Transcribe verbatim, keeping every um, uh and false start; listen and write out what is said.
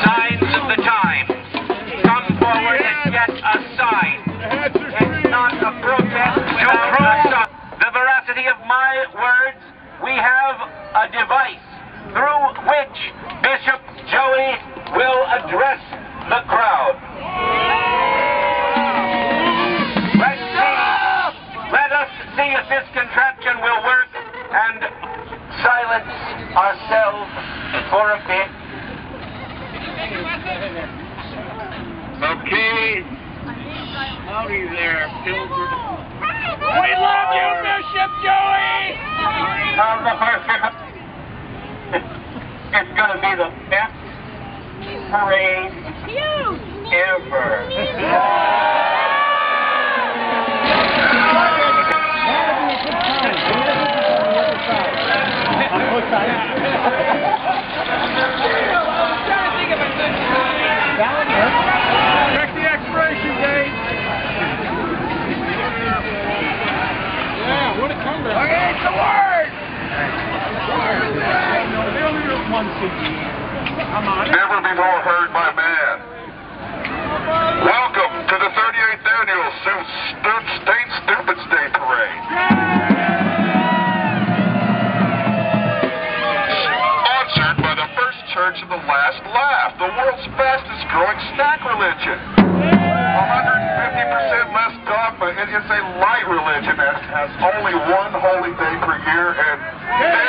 Signs of the times. Come forward and get a sign. It's not a protest without a sign. The veracity of my words, we have a device through which Bishop Joey will address the crowd. Let's see. Let us see if this contraption will work and silence ourselves for a bit. Okay. Howdy there, pilgrim. We love you, Bishop Joey! It's going to be the best parade ever. Check the expiration date. Yeah, what a comeback. Okay, it's the word. Never before heard by man. Welcome to the thirty-eighth Annual Stu- Stu- State Stupids Day Parade. Sponsored by the First Church of the Last Laugh, the world's fastest growing snack religion. one hundred fifty percent less dogma. It is a light religion that has only one holy day per year, and